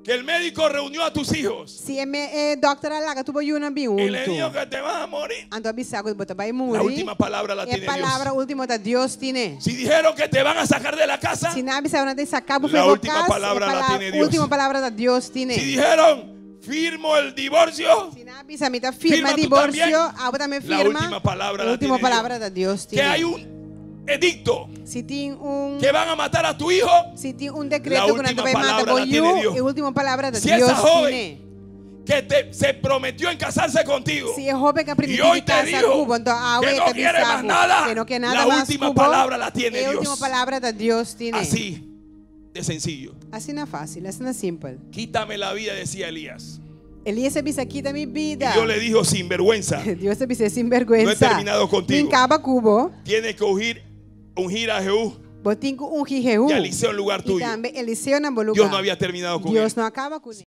que el médico reunió a tus hijos Si dokter alaga tubo yuna y le dijo biuntu. que te vas a morir, Anto abisa ko bota bay la muri. última palabra la E tiene palavra Dios. última da Dios tiene. Si dijeron que te van a sacar de la casa, Sinabi sa una de sacabo la foi última bocas, palabra la tiene Dios. última palavra da Dios tiene. si dijeron firmo el divorcio, Sinabi sa mita firma Firma tú divorcio, también. abo também La firma. última palabra la última tiene palavra da Dios que tiene. hay un edicto Si tem que van a matar a tu hijo, si tem La decreto que última não vai matar palabra la tiene boyu, Dios. e última palavra da Si Dios esa joven tiene. que se prometió en casarse contigo Si é joven que y aprendeu hoy de te casa dijo cubo, então que no quiere más nada, que não quer nada la mais última cubo, palabra la tiene e a Dios. última palavra da Dios tiene. Así de sencillo. Assim não é fácil, assim não é simples. Quítame la vida, decía Elías. Elias disse aqui da minha vida. Y Dios le dijo sin vergüenza, Deus disse sem vergonha. No he terminado contigo. Nem acaba cubo. tienes que ungir a Jehú Botinho um Jehu. y a Eliseo en lugar E tuyo. também Eliseu na lugar. Dios no había terminado con él. Deus não acaba com ele.